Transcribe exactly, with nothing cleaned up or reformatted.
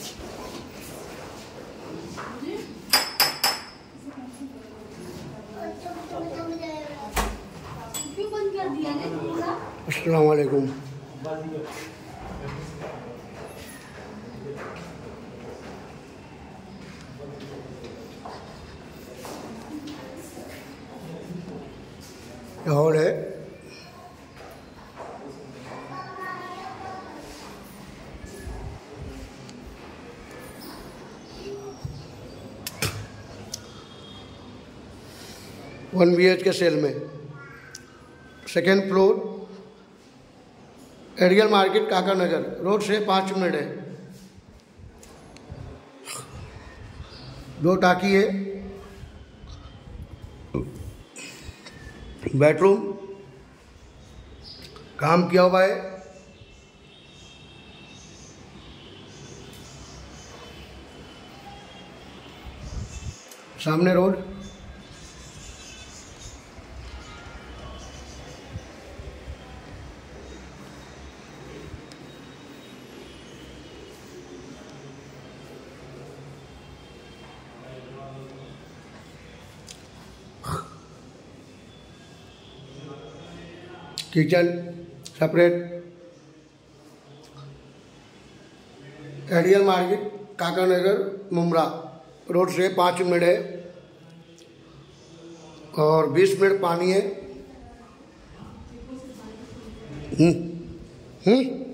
अस्सलाम वालेकुम। हॉल है, one B H K sale में, second floor, aerial market, Kaka Nagar road से पाँच मिनट है। दो टाकी है, बेडरूम काम किया हुआ है, सामने road, kitchen separate, aerial market, Kaka Nagar, Mumbra road से पाँच मिनट है और बीस मिनट पानी है। हम्म हम्म